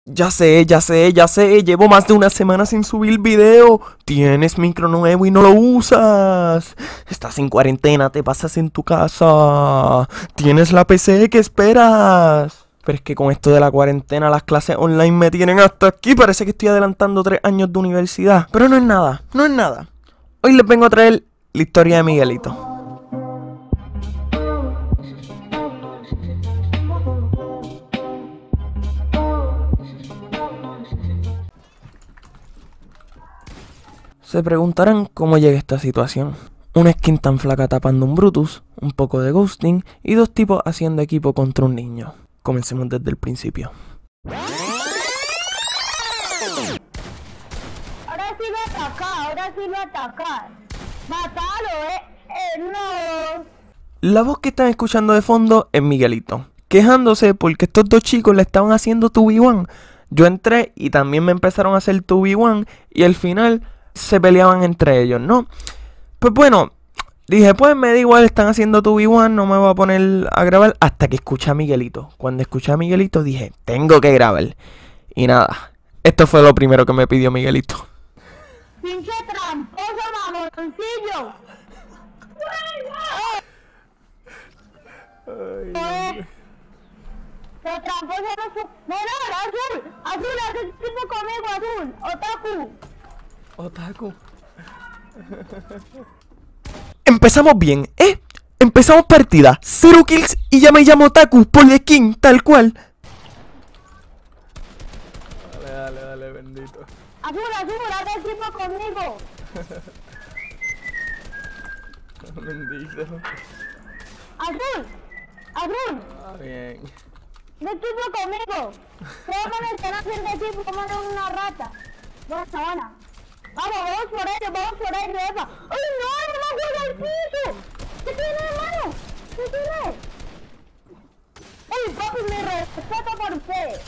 Ya sé. Llevo más de una semana sin subir video. Tienes micro nuevo y no lo usas. Estás en cuarentena, te pasas en tu casa. Tienes la PC, ¿qué esperas? Pero es que con esto de la cuarentena las clases online me tienen hasta aquí. Parece que estoy adelantando 3 años de universidad. Pero no es nada. Hoy les vengo a traer la historia de Miguelito. Se preguntarán cómo llega a esta situación. Una skin tan flaca tapando un Brutus, un poco de ghosting y 2 tipos haciendo equipo contra un niño. Comencemos desde el principio. Ahora sí va a atacar. Matalo, no. La voz que están escuchando de fondo es Miguelito, quejándose porque estos 2 chicos le estaban haciendo 2v1. Yo entré y también me empezaron a hacer 2v1 y al final se peleaban entre ellos, ¿no? Pues bueno, dije, pues me da igual, están haciendo 2v1, no me voy a poner a grabar hasta que escuché a Miguelito. Cuando escuché a Miguelito dije, tengo que grabar. Y nada, esto fue lo primero que me pidió Miguelito. Pinche tramposo, mamoncillo. Los tramposos no son... No, azul, haz tipo conmigo, azul, Otaku. Empezamos bien, Empezamos partida, 0 kills y ya me llamo Otaku por la skin, tal cual. Dale, bendito. Azul, haz tipo conmigo. Bendito. Azul. Bien. De tipo conmigo. Pruébame que no hacer de tipo como una rata. Buena. Vamos por ello, Eva. ¡Ay, no juega el piso! ¿Qué tiene, hermano? ¿Qué tiene? ¡Ay, papi, me respeto por usted!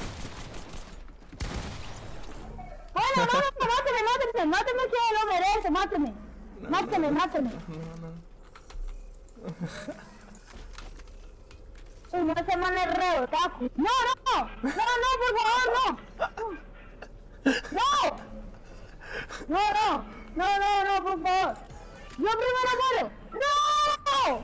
Bueno, máteme que lo merece, máteme. Uy, no se mane re otaku. No, por favor, no. No, por favor. Yo primero muero. ¡No!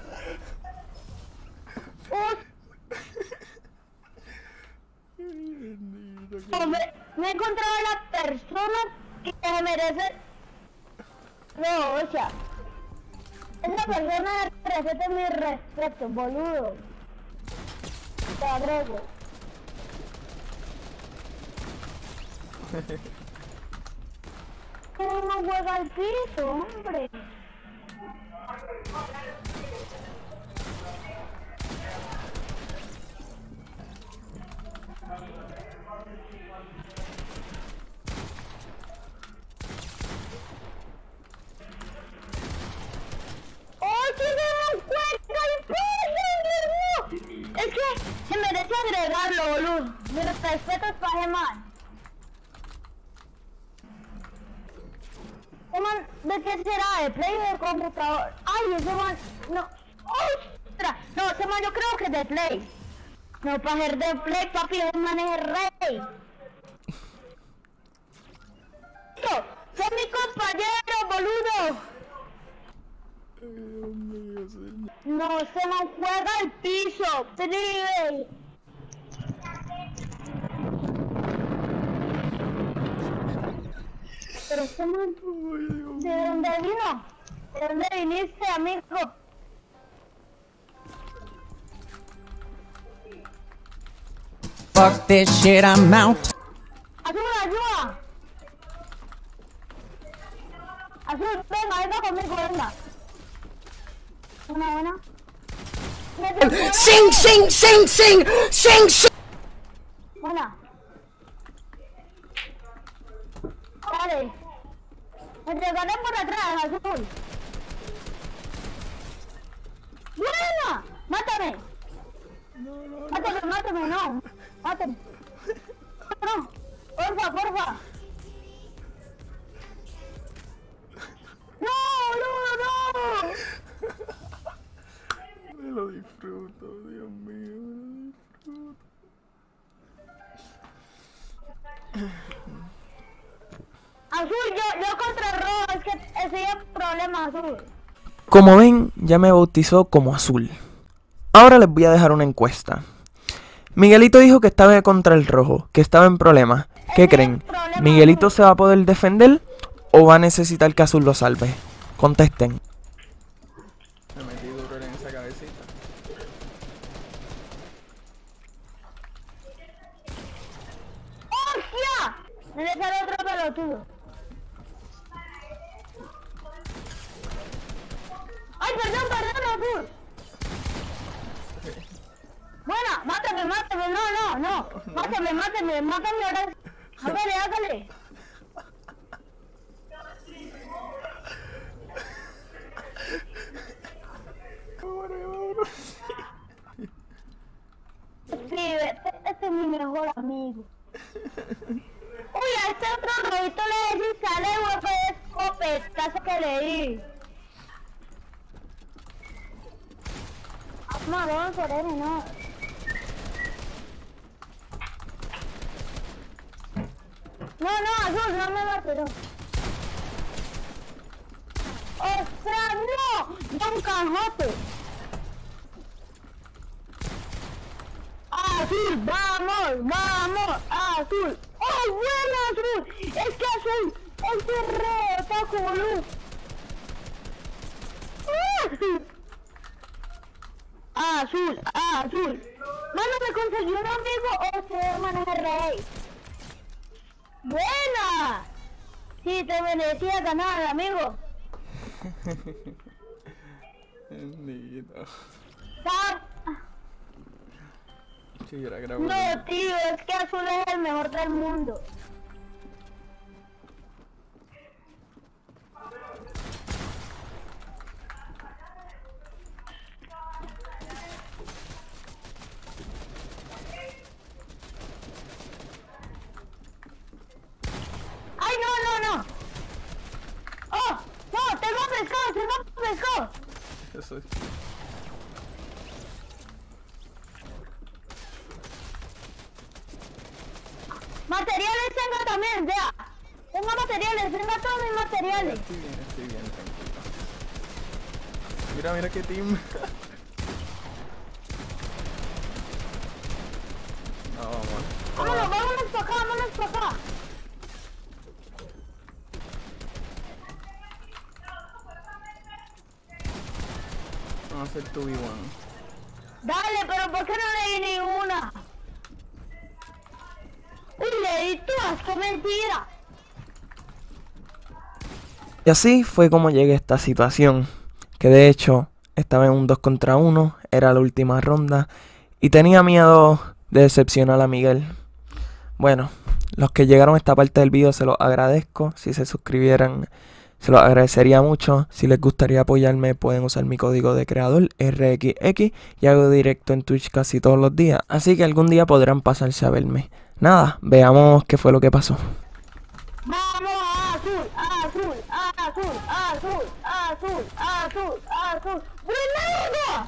Me he encontrado a la persona que se merece. No, o sea, esa persona merece mi respeto, boludo. Te agrego. ¿Cómo no juega al piso, hombre? Es que se merece agregarlo, boludo. Mi respeto es para Gemán. ¿De qué será? ¿De Play o de computador? Ay, ese man... No. ¡Ostras! No, ese man yo creo que es de Play. No, para ser de Play, papi, ese man es el rey. ¡Son mi compañero, boludo! Dios mío, señor. No, se man juega el piso, tribe. Pero ese man... ¿De dónde vino? ¿De dónde viniste, amigo? Fuck this shit, I'm out. ¡Ayuda! Azul, venga conmigo, venga. Buena. Sing. Buena. Vale. Me llegaré por atrás, azul. ¡Buena! ¡Mátame! Mátame, no. Mátame. No. Porfa. No. Me lo disfruto, Dios mío, me lo disfruto. Azul, yo contra el rojo, es que ese es el problema, azul. Como ven, ya me bautizó como Azul. Ahora les voy a dejar una encuesta. Miguelito dijo que estaba contra el rojo, que estaba en problemas. ¿Qué creen? ¿Miguelito se va a poder defender o va a necesitar que Azul lo salve? Contesten. Me metí duro en esa cabecita. ¡Hostia! Me dejaron otro pelotudo. ¡Ay, perdón, azul! Bueno, mátame, no. Mátame ahora. Hágale. Sí, este es mi mejor amigo. Uy, a este otro robito le di sale hueco de escopetazo que le di. Marón, por él, no. No, azul, no me mates, no. ¡Ostras, no! ¡Da un cajote! ¡Azul, vamos! ¡Azul! ¡Oh, bueno, azul! ¡Es que azul! ¡Es de re, está como azul. Mano, me conseguí un amigo o se maneja rey. ¡Buena! Sí, te merecía ganar, amigo. Bendito. Sí, era grabado. No, tío, es que azul es el mejor del mundo. ¡Ay, no! ¡Oh! ¡No! ¡Tengo pescado! Eso es. Materiales tengo también, vea. Tengo todos mis materiales. Estoy bien, tranquilo. Mira qué team. No, Vámonos para acá. Vamos a hacer 2v1. Dale, pero ¿por qué no le di ninguna? Uy, le di todas, qué mentira. Y así fue como llegué a esta situación, que de hecho estaba en un 2 contra 1, era la última ronda y tenía miedo de decepcionar a Miguel. Bueno, los que llegaron a esta parte del video se los agradezco, si se suscribieran se los agradecería mucho. Si les gustaría apoyarme pueden usar mi código de creador RXX y hago directo en Twitch casi todos los días, así que algún día podrán pasarse a verme. Nada, veamos qué fue lo que pasó. Vamos, azul. ¡Granada!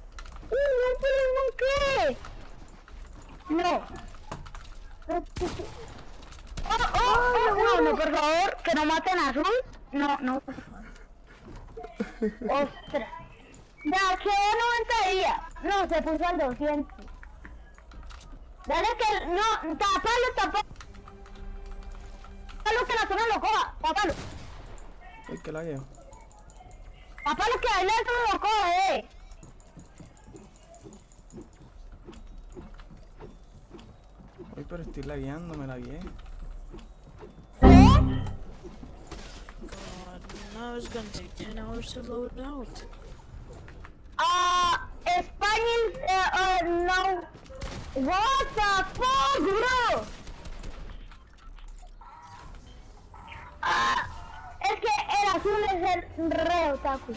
¿Qué? No. No, por favor, que no maten a azul. No. Ostras. Ya, quedó 90 días. No, se puso al 200. Dale que... No, tapalo. Tapalo que la zona lo coja. Tapalo. Uy, que lagueo. Tapalo que ahí la zona lo coja, Uy, pero estoy lagueando, me lagueé. Now it's gonna take 10 hours to load out. Spanish, no. What the fuck, bro? Es que el azul es el re otaku.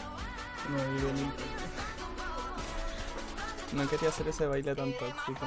No quería hacer ese baile tan tóxico.